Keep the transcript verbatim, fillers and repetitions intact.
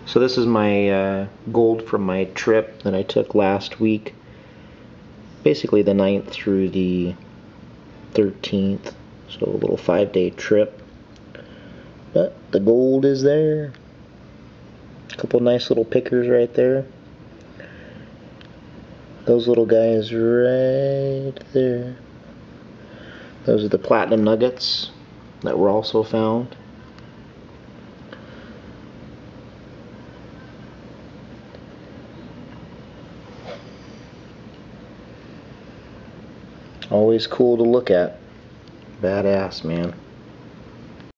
So this is my uh, gold from my trip that I took last week. Basically the ninth through the thirteenth. So a little five day trip. But the gold is there. A couple nice little pickers right there. Those little guys right there. Those are the platinum nuggets that were also found. Always cool to look at. Badass, man.